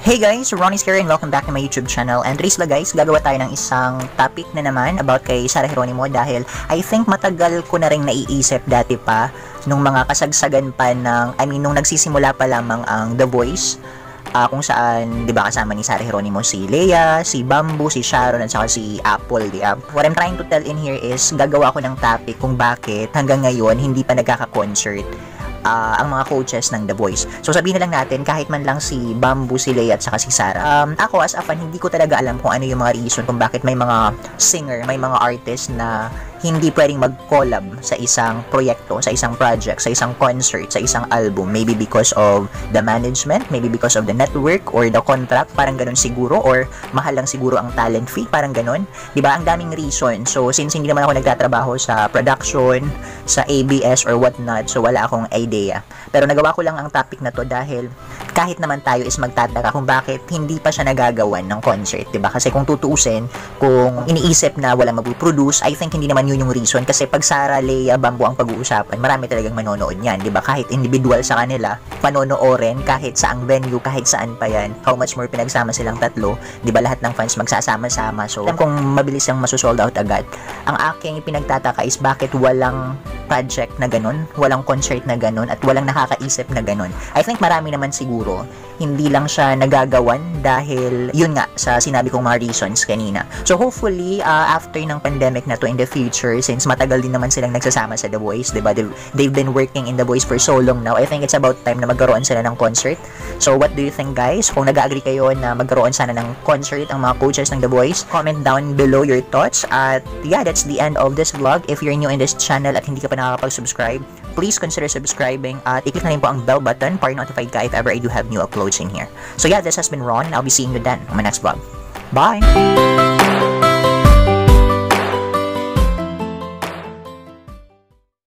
Hey guys, Ronnie's here and welcome back to my YouTube channel. And today's guys, gagawa tayo ng isang topic na naman about kay Sarah Geronimo dahil I think matagal ko na rin naiisip dati pa nung mga kasagsagan pa ng, nung nagsisimula pa lamang ang The Voice, kung saan, di ba, kasama ni Sarah Geronimo si Leia, si Bamboo, si Sharon, at saka si Apple, di ba? What I'm trying to tell in here is, gagawa ko ng topic kung bakit hanggang ngayon hindi pa nagkaka-concert ang mga coaches ng The Voice. So sabihin na lang natin, kahit man lang si Bamboo, si Leia at saka si Sarah, ako as a fan, hindi ko talaga alam kung ano yung mga reason kung bakit may mga singer, may mga artist na hindi pwedeng mag-collab sa isang proyekto, sa isang project, sa isang concert, sa isang album. Maybe because of the management, maybe because of the network or the contract, parang ganun siguro, or mahal lang siguro ang talent fee, parang ganun. Diba? Ang daming reason. So since hindi naman ako nagtatrabaho sa production, sa ABS or whatnot, so wala akong idea. Pero nagawa ko lang ang topic na to dahil kahit naman tayo is magtataka kung bakit hindi pa siya nagagawan ng concert, diba? Kasi kung tutuusin, kung iniisip na wala mag-produce, I think hindi naman yun yung reason. Kasi pag Sarah, Leia, Bamboo ang pag-uusapan, marami talagang manonood yan, diba? Kahit individual sa kanila, panonoorin, kahit saang venue, kahit saan pa yan. How much more pinagsama silang tatlo, diba? Lahat ng fans magsasama-sama. So, alam kong mabilis yung masosold out agad. Ang aking pinagtataka is bakit walang project na ganun, walang concert na ganun, at walang nakakaisip na ganun. I think marami naman siguro, hindi lang siya nagagawan dahil yun nga, sa sinabi kong mga reasons kanina. So hopefully, after ng pandemic na to in the future, since matagal din naman silang nagsasama sa The Voice, diba? They've been working in The Voice for so long now. I think it's about time na magkaroon sila ng concert. So what do you think, guys? Kung nag-agree kayo na magkaroon sana ng concert ang mga coaches ng The Voice, comment down below your thoughts. At yeah, that's the end of this vlog. If you're new in this channel at hindi ka pa nakakapag-subscribe, please consider subscribing at i-click na rin po ang bell button para notified ka if ever I do have new uploads in here. So yeah, this has been Ron. I'll be seeing you then on my next vlog. Bye!